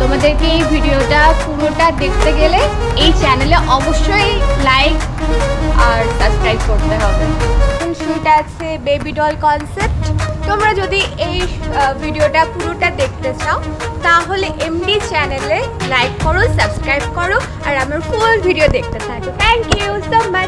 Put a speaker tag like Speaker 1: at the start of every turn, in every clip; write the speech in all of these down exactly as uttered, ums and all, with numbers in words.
Speaker 1: তোমাদেরকে এই ভিডিওটা পুরোটা দেখতে গেলে এই চ্যানেলে অবশ্যই লাইক আর সাবস্ক্রাইব করতে হবে। শুট আছে বেবি ডল কনসেপ্ট। তোমরা যদি এই ভিডিওটা পুরোটা দেখতে চাও তাহলে এমডি চ্যানেলে লাইক করো, সাবস্ক্রাইব করো আর আমার ফুল ভিডিও দেখতে থাকো। Thank you so much.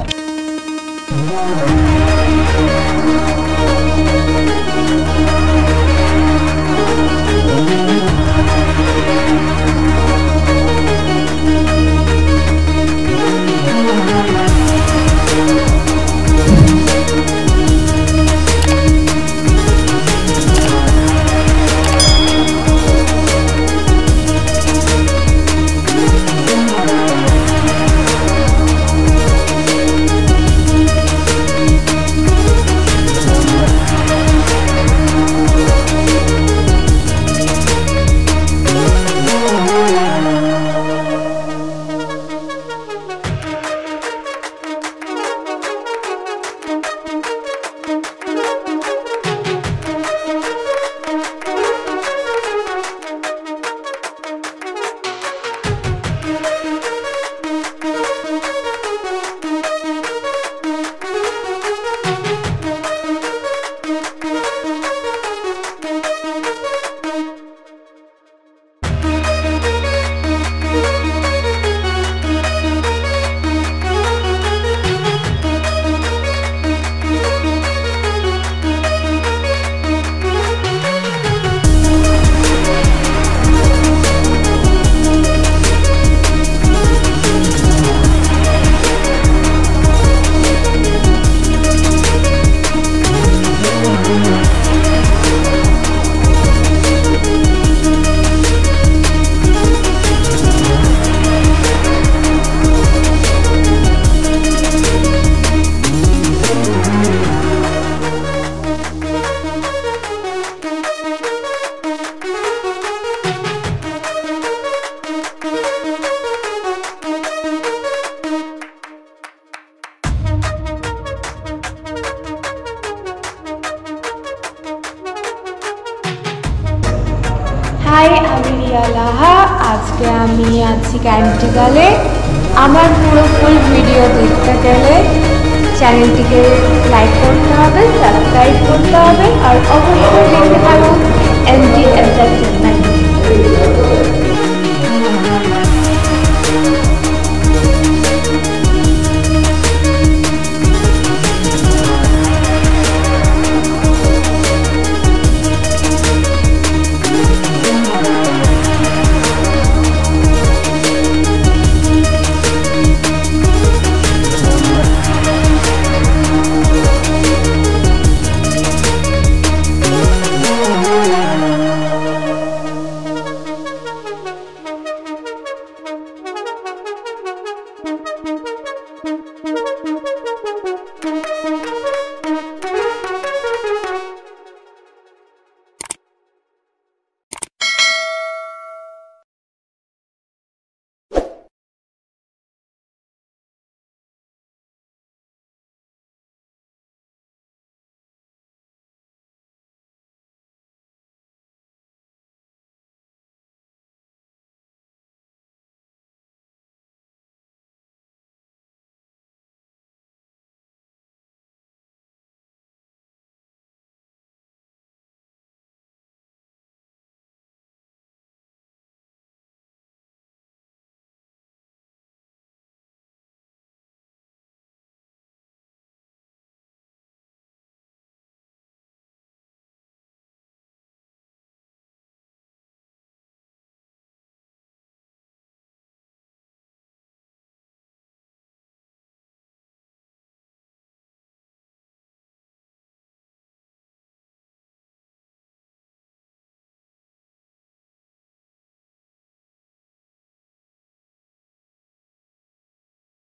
Speaker 1: Hi, আমি রিয়া লাহা। আজকে আমি আছি ক্যান্টিগালে। আমার পুরো ফুল ভিডিও দেখতে গেলে চ্যানেলটিকে লাইক করতে হবে, সাবস্ক্রাইব করতে হবে আর অবশ্যই দেখতে পাবো এমডি এন্টারটেনমেন্ট।